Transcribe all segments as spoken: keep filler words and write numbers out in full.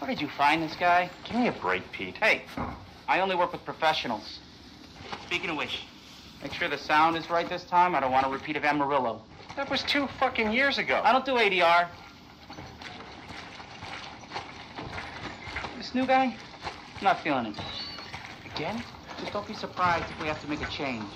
Where did you find this guy? Give me a break, Pete. Hey, I only work with professionals. Speaking of which, make sure the sound is right this time. I don't want a repeat of Amarillo. That was two fucking years ago. I don't do A D R. This new guy, I'm not feeling it. Again? Just don't be surprised if we have to make a change.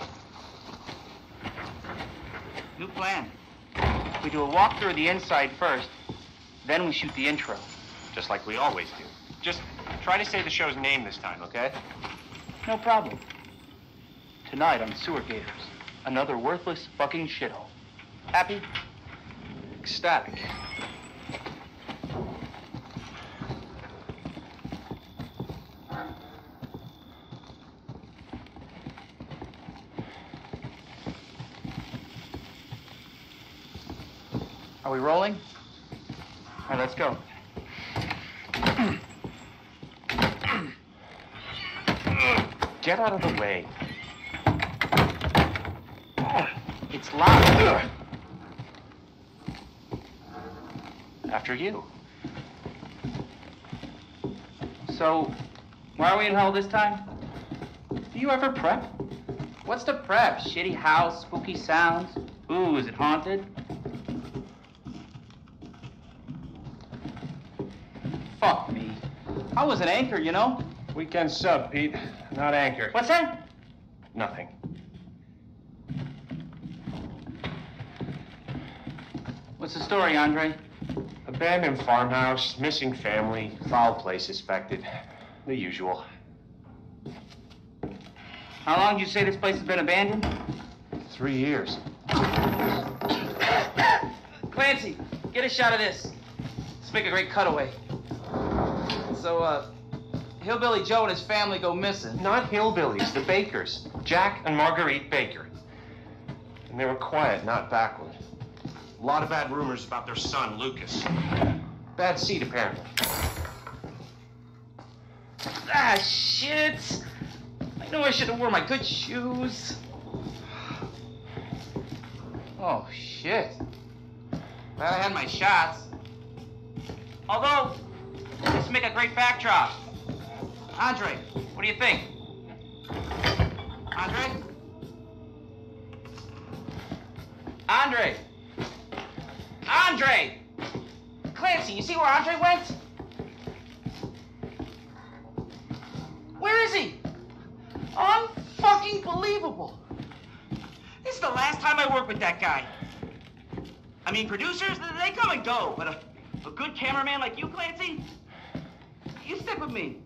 New plan. We do a walkthrough of the inside first, then we shoot the intro. Just like we always do. Just try to say the show's name this time, okay? No problem. Tonight on Sewer Gators, another worthless fucking shithole. Happy? Ecstatic. Are we rolling? All right, let's go. Get out of the way. It's locked. After you. So, why are we in hell this time? Do you ever prep? What's the prep? Shitty house, spooky sounds? Ooh, is it haunted? Fuck me. I was an anchor, you know? Weekend sub, Pete. Not anchor. What's that? Nothing. What's the story, Andre? Abandoned farmhouse, missing family, foul play suspected. The usual. How long did you say this place has been abandoned? Three years. Clancy, get a shot of this. Let's make a great cutaway. So, uh, Hillbilly Joe and his family go missing. Not hillbillies, the Bakers. Jack and Marguerite Baker. And they were quiet, not backward. A lot of bad rumors about their son, Lucas. Bad seed, apparently. Ah, shit. I know I should have worn my good shoes. Oh, shit. Glad I had my shots. Although, this would make a great backdrop. Andre, what do you think? Andre? Andre! Andre! Clancy, you see where Andre went? Where is he? Unfucking believable. This is the last time I work with that guy. I mean, producers, they come and go, but a, a good cameraman like you, Clancy, you stick with me.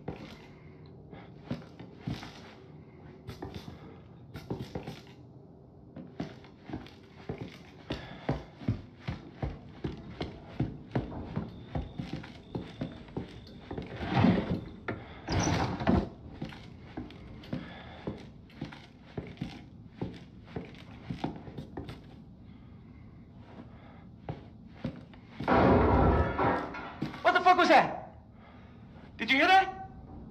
What was that? Did you hear that?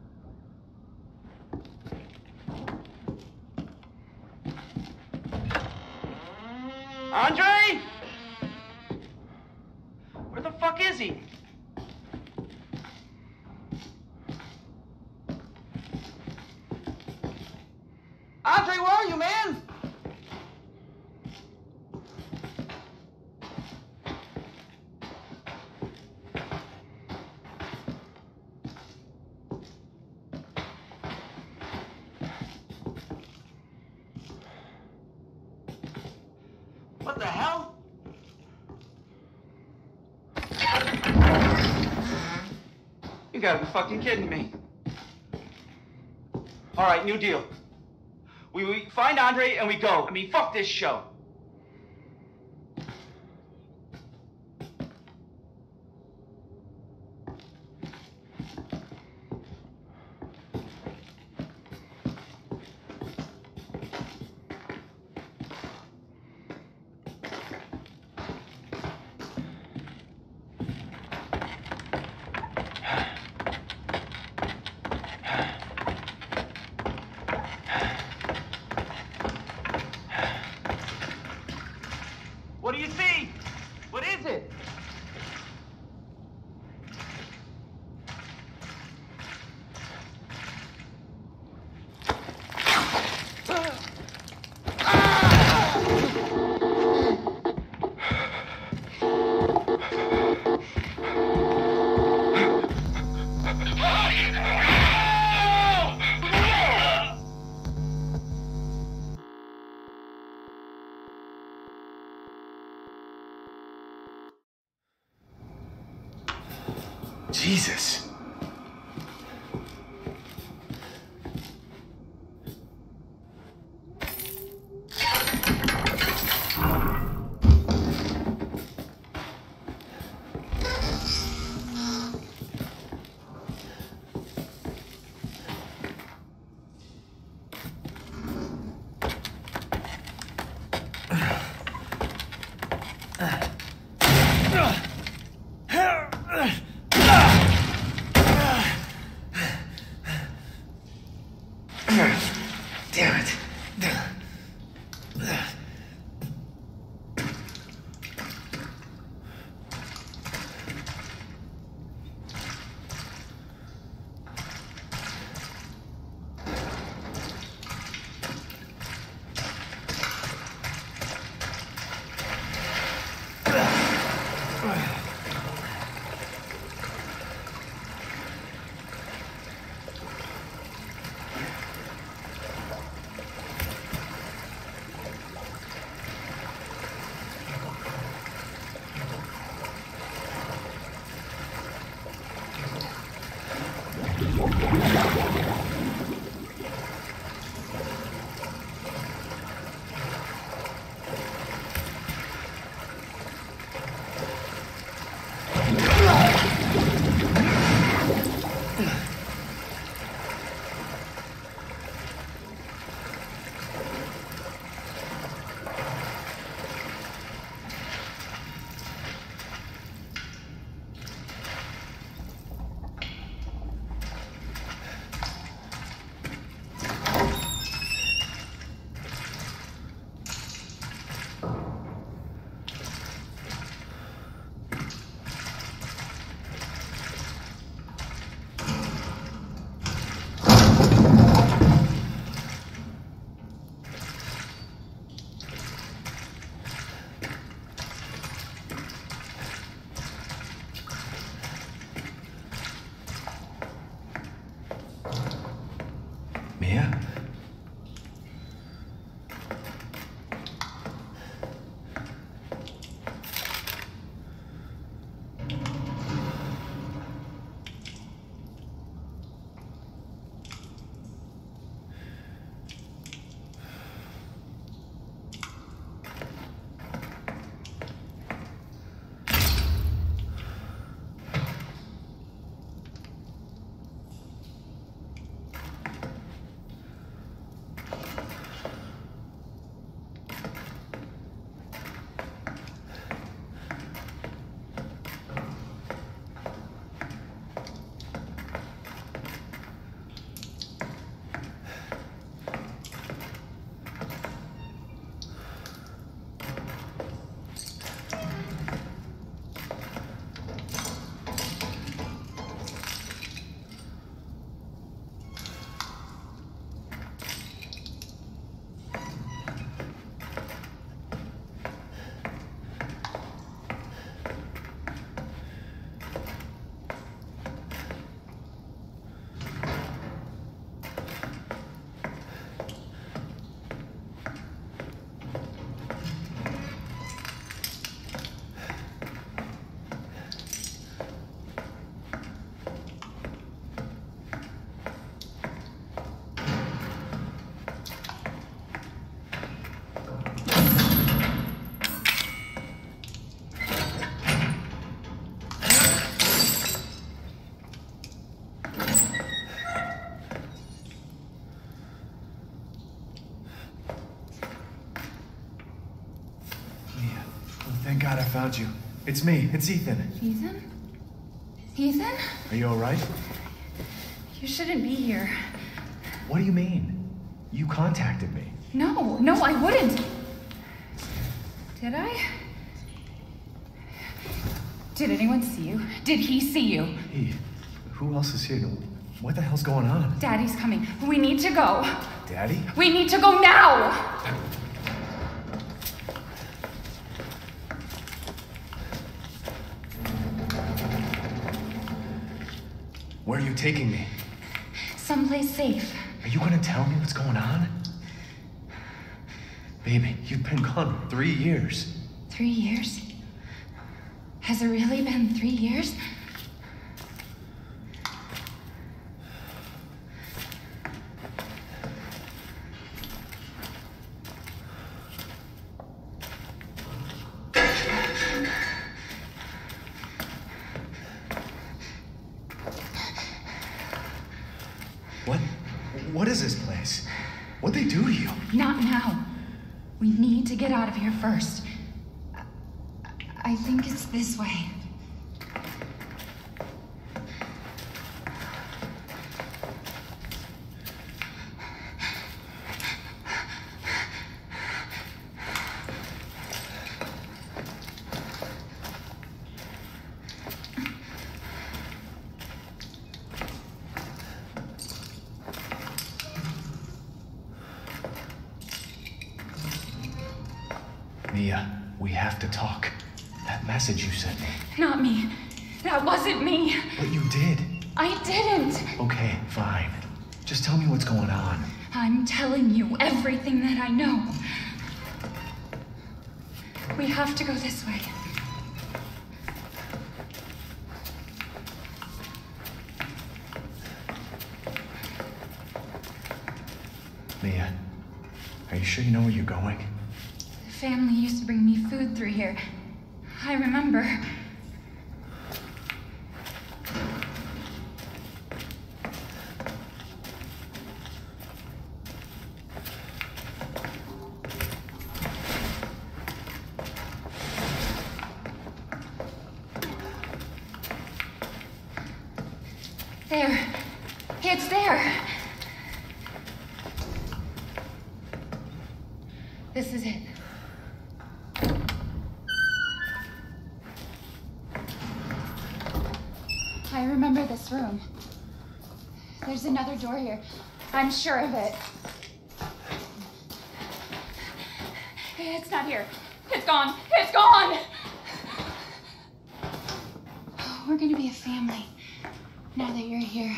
Andre? Where the fuck is he? Andre, where are you, man? What the hell? You gotta be fucking kidding me. All right, new deal. We, we find Andre and we go. I mean, fuck this show. Jesus. Damn it. Mia? Thank God I found you. It's me. It's Ethan. Ethan? Ethan? Are you all right? You shouldn't be here. What do you mean? You contacted me. No, no, I wouldn't. Did I? Did anyone see you? Did he see you? He? Who else is here? What the hell's going on? Daddy's coming. We need to go. Daddy? We need to go now! Where are you taking me? Someplace safe. Are you gonna tell me what's going on? Baby, you've been gone for three years. Three years? Has it really been three years? What is this place? What'd they do to you? Not now. We need to get out of here first. I, I think it's this way. Mia, we have to talk. That message you sent me. Not me. That wasn't me. But you did. I didn't. Okay, fine. Just tell me what's going on. I'm telling you everything that I know. We have to go this way. Mia, are you sure you know where you're going? The family used to bring me food through here. I remember. There. It's there. This is it. I remember this room. There's another door here. I'm sure of it. It's not here. It's gone. It's gone! We're gonna be a family now that you're here.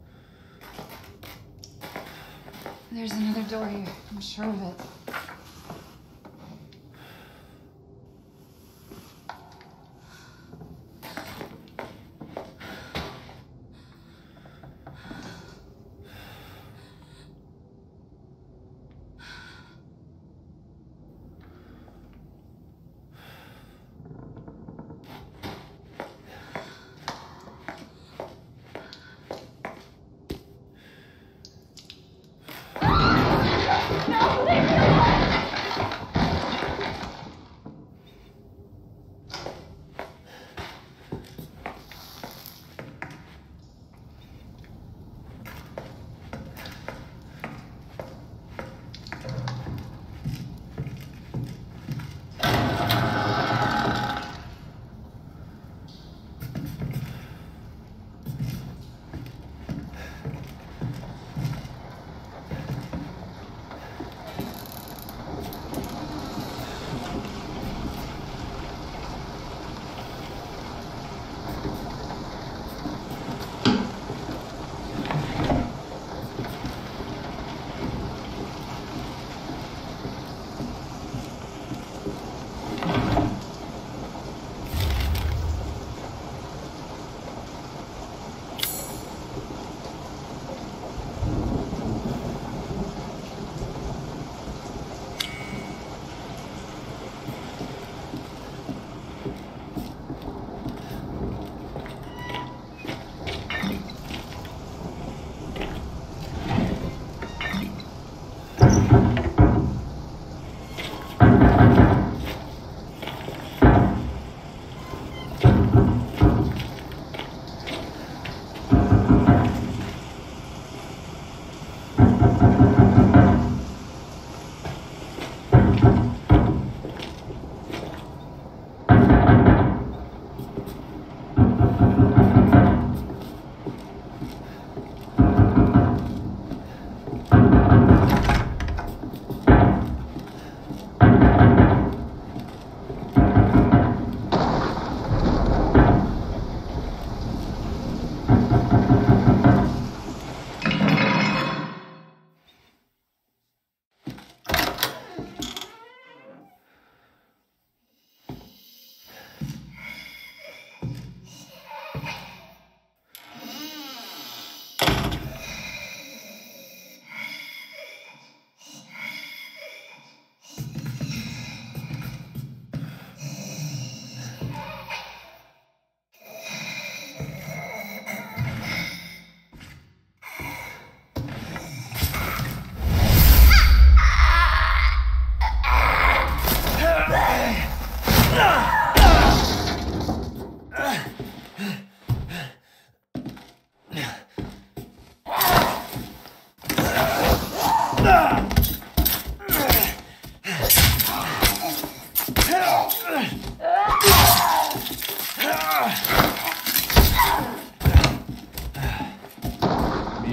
There's another door here. I'm sure of it.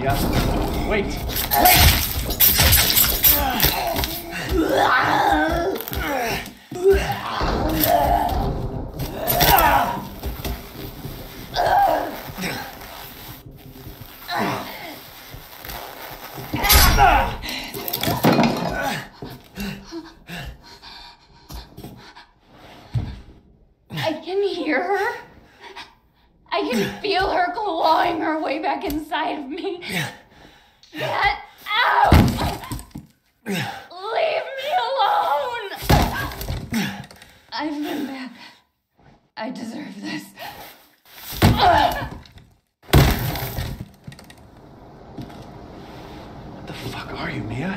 Mia. Wait! Wait! I can hear her. I can feel her clawing her way back inside of me. Get out! Leave me alone! I've been bad. I deserve this. What the fuck are you, Mia?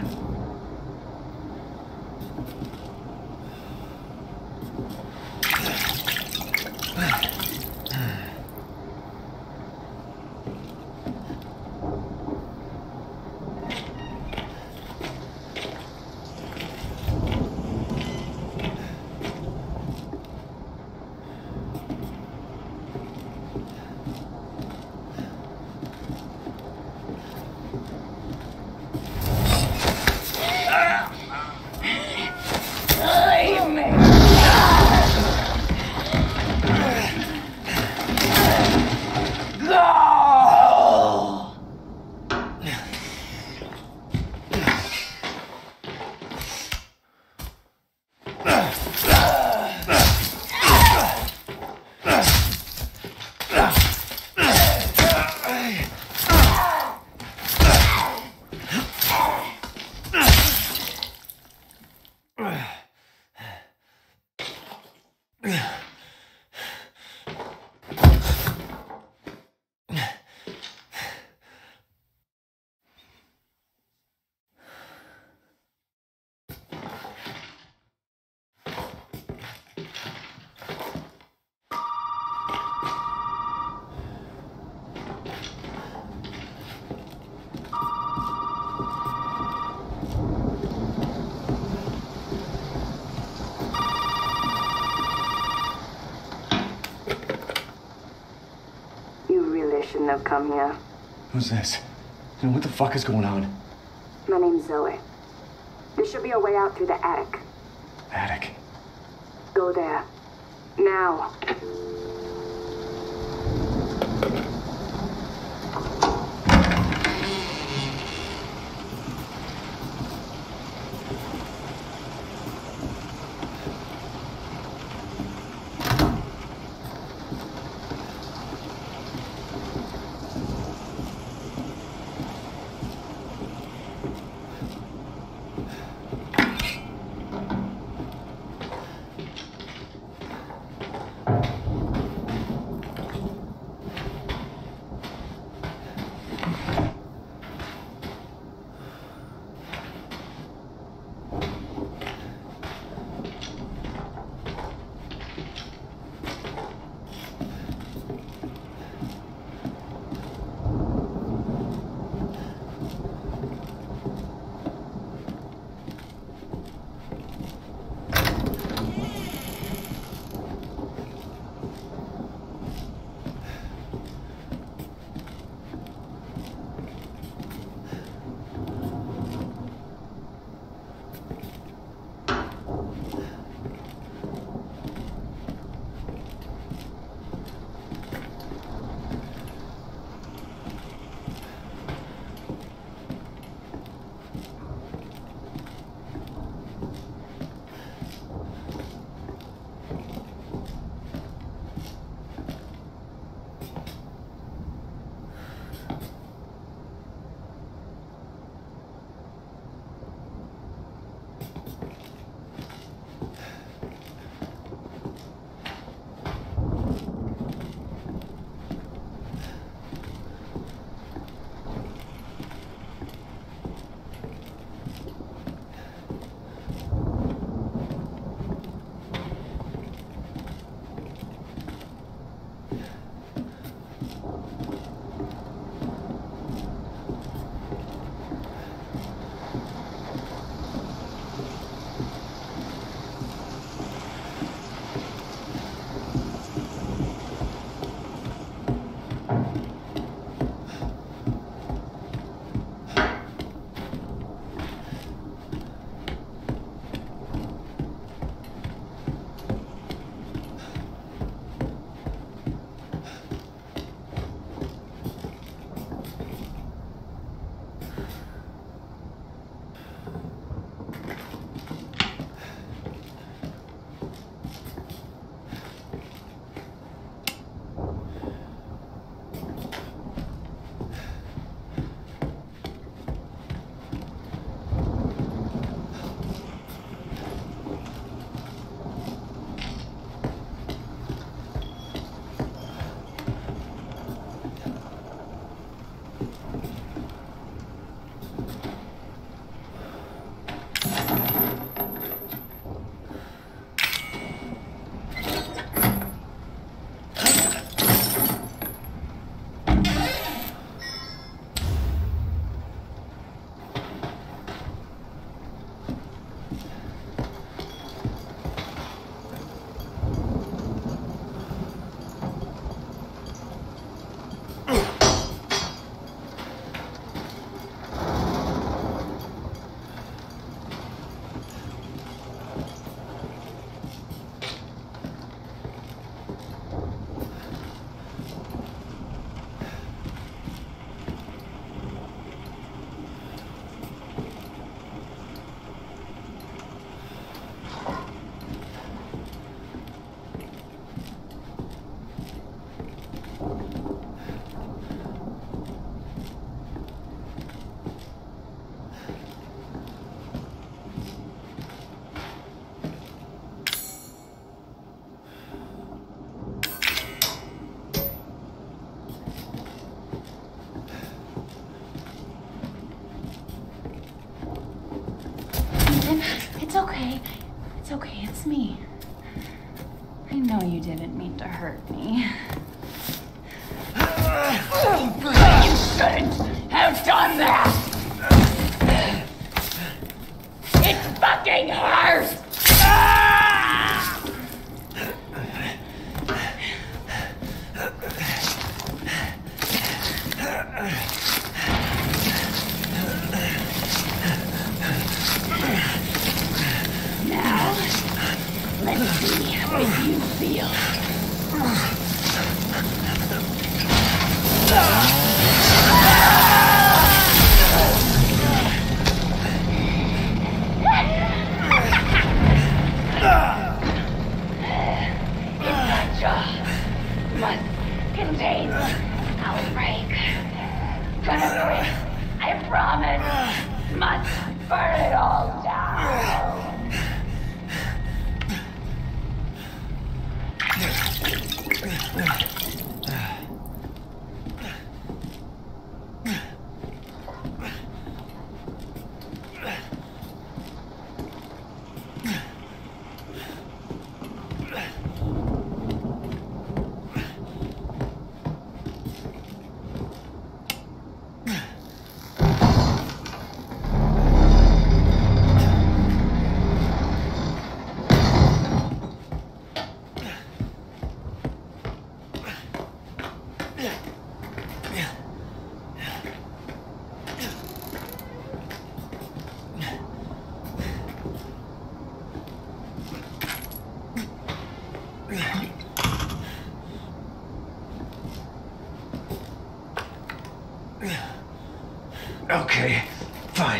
Leave me! Shouldn't have come here. Who's this? And what the fuck is going on? My name's Zoe. There should be a way out through the attic. Attic. Go there. Now. okay. It's okay. It's me. I know you didn't mean to hurt me. You shouldn't have done that! It fucking hurts! Now, let's see how you feel. Must contain outbreak. Gonna quit, I promise. Must burn it all down. Okay, fine.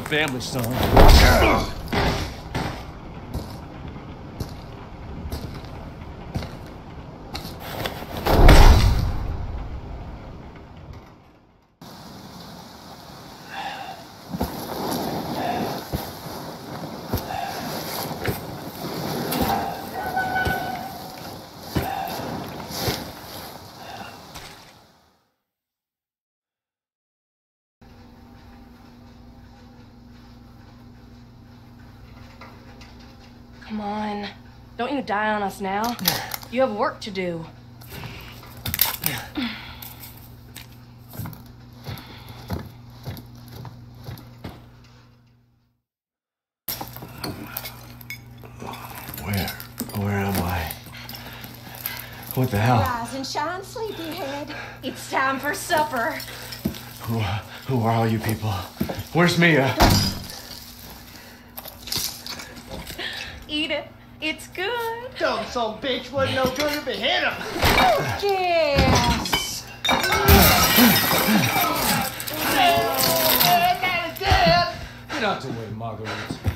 family, son. Come on. Don't you die on us now. You have work to do. Where? Where am I? What the hell? Rise and shine, sleepyhead. It's time for supper. Who, who are all you people? Where's Mia? Eat it. It's good. Dumb son bitch wasn't no good if it hit him. Yes. Get out the way, Marguerite.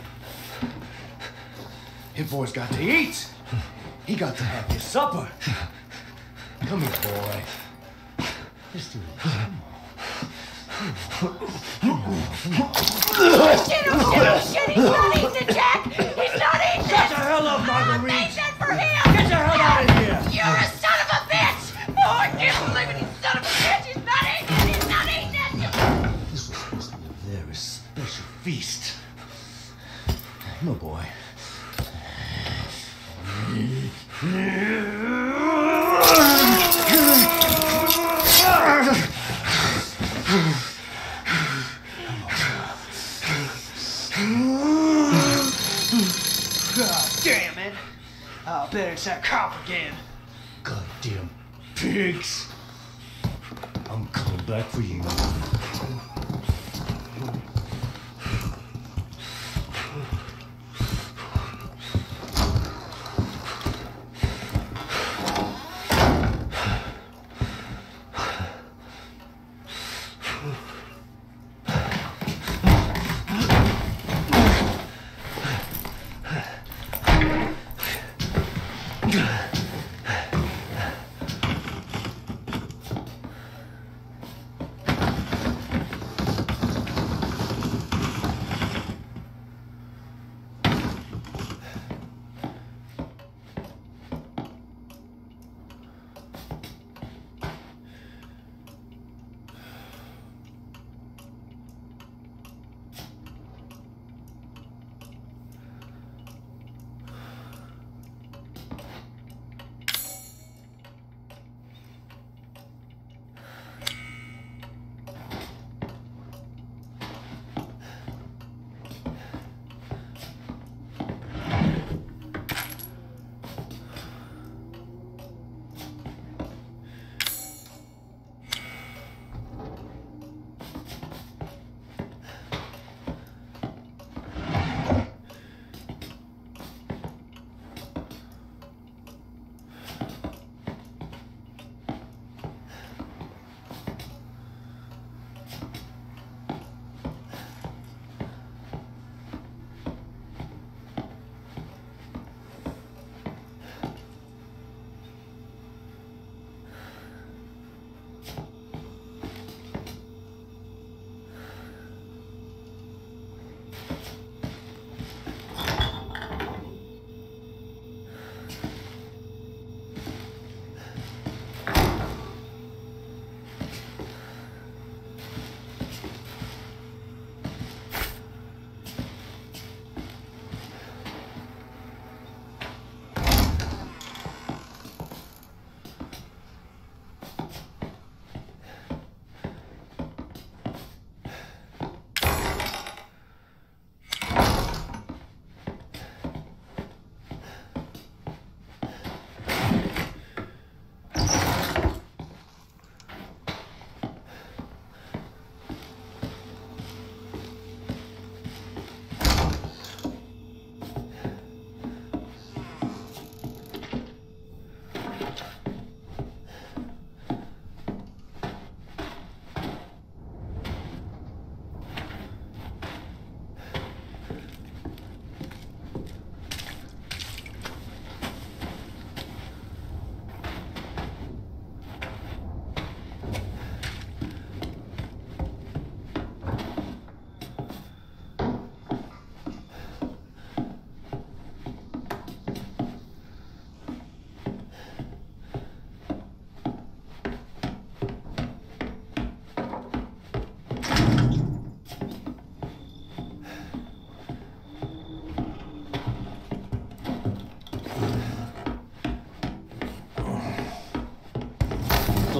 His boy's got to eat. He got to have his supper. Come here, boy. Just do it. Come Shit him, shit him, shit. He's not eating it, Jack. He's not eating it. Shut the hell up, Marguerite. I made that for him. Get the hell out of here. You're a son of a bitch. Oh, I can't believe it. You son of a bitch. He's not eating it. He's not eating it. This was supposed to be a very special feast. No, boy. God damn it. I'll bet it's that cop again. Goddamn pigs. I'm coming back for you.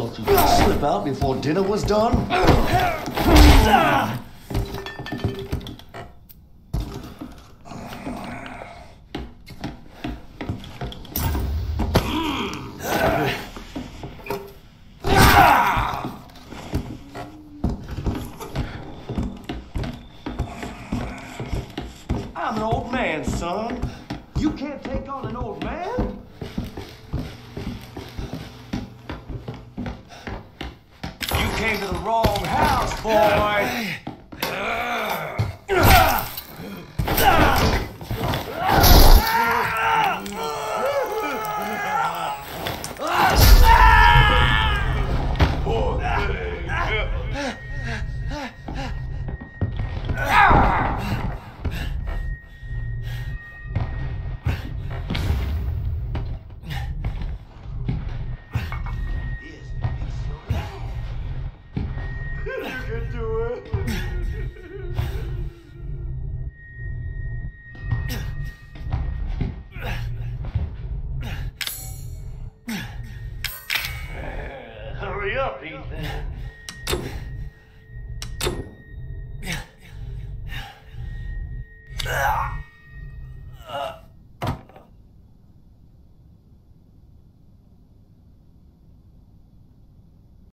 thought you could slip out before dinner was done? I'm an old man, son. You can't take on an old man? You came to the wrong house, boy. Hurry up, Ethan.